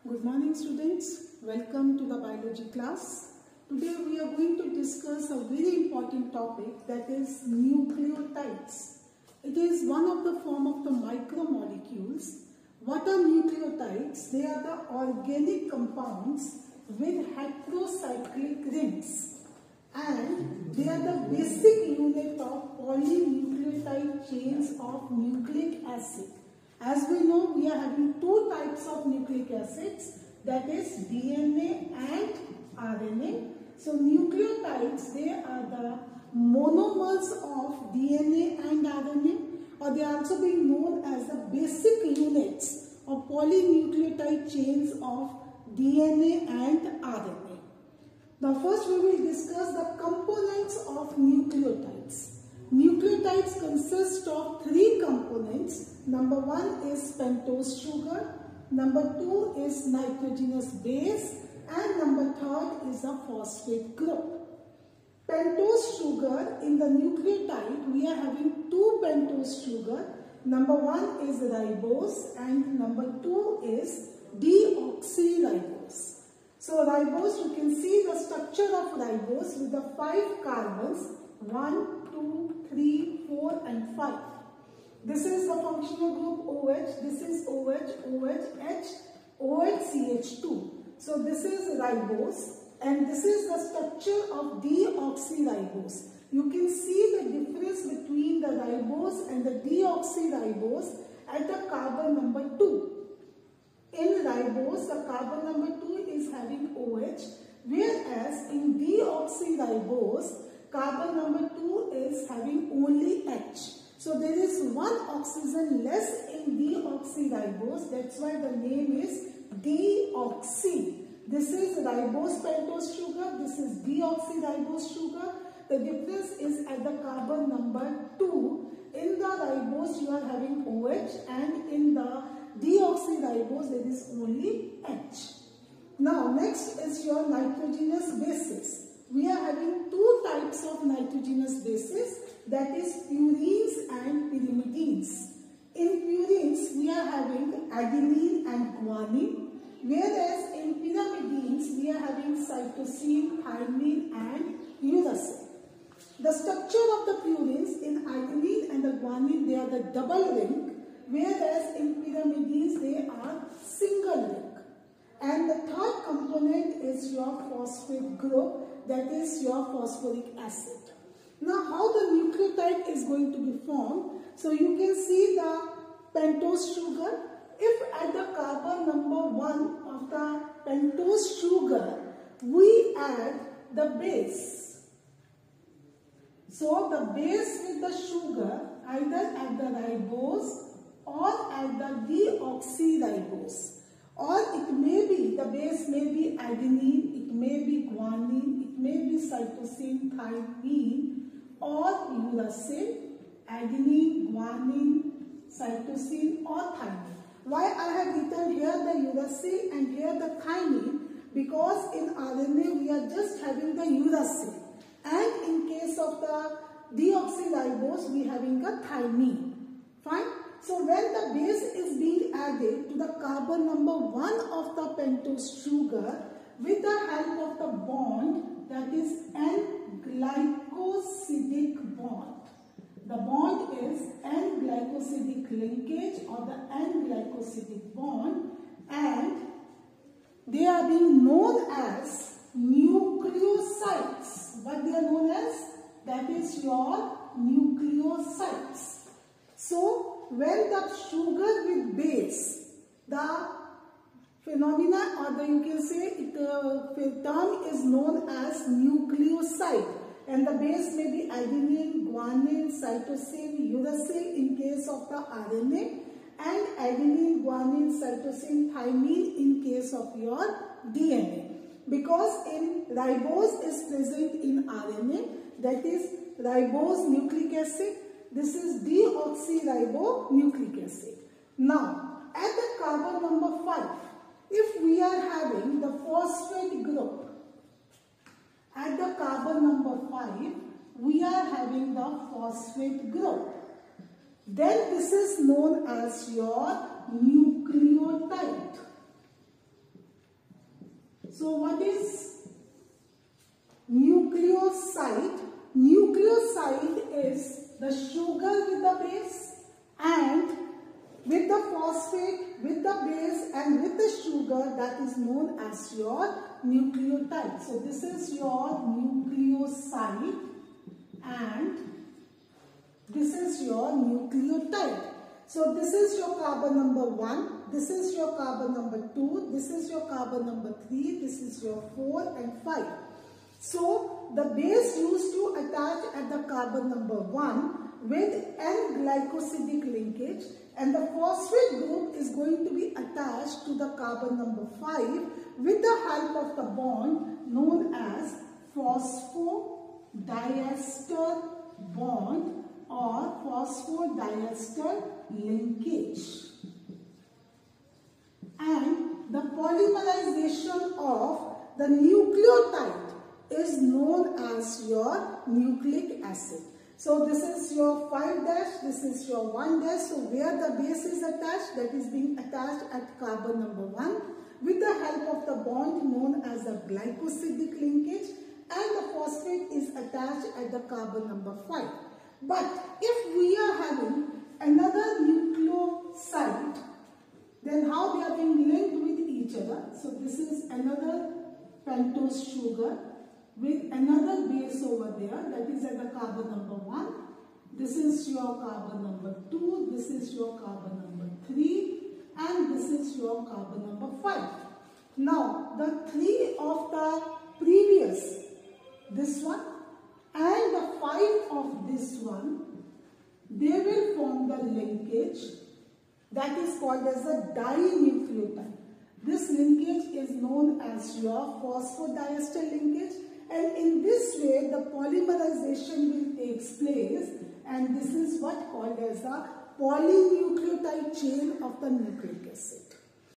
Good morning students, welcome to the biology class. Today we are going to discuss a very important topic, that is nucleotides. It is one of the form of the micromolecules. What are nucleotides? They are the organic compounds with heterocyclic rings and they are the basic unit of polynucleotide chains of nucleic acid. As we know, we are having two types of nucleic acids, that is DNA and RNA. So nucleotides, they are the monomers of DNA and RNA, or they are also being known as the basic units of polynucleotide chains of DNA and RNA. Now first we will discuss the components of nucleotides. Nucleotides consist of three components. Number one is pentose sugar, number two is nitrogenous base, and number third is a phosphate group. Pentose sugar, in the nucleotide we are having two pentose sugar. Number one is ribose and number two is deoxyribose. So ribose, you can see the structure of ribose with the 5 carbons, 1, 2, 3, 4 and 5. This is the functional group OH, this is OH, OH, H, OH, CH2. So this is ribose and this is the structure of deoxyribose. You can see the difference between the ribose and the deoxyribose at the carbon number 2. In ribose, the carbon number 2 is having OH, whereas in deoxyribose, carbon number 2 is having only H. So there is one oxygen less in deoxyribose, that's why the name is deoxy. This is ribose pentose sugar, this is deoxyribose sugar. The difference is at the carbon number 2. In the ribose you are having OH and in the deoxyribose there is only H. Now next is your nitrogenous bases. We are having two types of nitrogenous bases, that is purines and pyrimidines. In purines we are having adenine and guanine, whereas in pyrimidines we are having cytosine, thymine and uracil. The structure of the purines, in adenine and the guanine they are the double ring, whereas in pyrimidines they are single ring. And the third component is your phosphate group, that is your phosphoric acid. Now how the nucleotide is going to be formed? So you can see the pentose sugar. If at the carbon number 1 of the pentose sugar we add the base, so the base with the sugar either at the ribose or at the deoxyribose, or it may be, the base may be adenine, it may be guanine, it may be cytosine, thymine or uracil, adenine, guanine, cytosine or thymine. Why I have written here the uracil and here the thymine? Because in RNA we are just having the uracil, and in case of the deoxyribose we are having a thymine. Fine. So when the base is being added to the carbon number 1 of the pentose sugar with the help of the bond, that is N-glycosidic bond. The bond is N-glycosidic linkage or the N-glycosidic bond, and they are being known as nucleosides. What they are known as? That is your nucleosides. So when the sugar with base, the phenomena or the, you can say the term is known as nucleoside, and the base may be adenine, guanine, cytosine, uracil in case of the RNA, and adenine, guanine, cytosine, thymine in case of your DNA. Because in ribose is present in RNA, that is ribose nucleic acid. This is deoxyribonucleic acid. Now, at the carbon number 5, if we are having the phosphate group, at the carbon number 5, we are having the phosphate group. Then this is known as your nucleotide. So what is nucleoside? Nucleoside is the sugar with the base and with the phosphate, with the base and with the sugar, that is known as your nucleotide. So this is your nucleoside and this is your nucleotide. So this is your carbon number 1, this is your carbon number 2, this is your carbon number 3, this is your 4 and 5. So the base used to attach at the carbon number 1 with N-glycosidic linkage, and the phosphate group is going to be attached to the carbon number 5 with the help of the bond known as phosphodiester bond or phosphodiester linkage. And the polymerization of the nucleotide is known as your nucleic acid. So this is your 5 dash, this is your 1 dash. So where the base is attached, that is being attached at carbon number 1 with the help of the bond known as the glycosidic linkage, and the phosphate is attached at the carbon number 5. But if we are having another nucleoside, then how they are being linked with each other? So this is another pentose sugar with another base over there, that is at the carbon number 1. This is your carbon number 2, this is your carbon number 3 and this is your carbon number 5. Now the 3 of the previous, this one and the 5 of this one, they will form the linkage that is called as a dinucleotide. This linkage is known as your phosphodiester linkage, and in this way the polymerization will take place, and this is what called as the polynucleotide chain of the nucleic acid.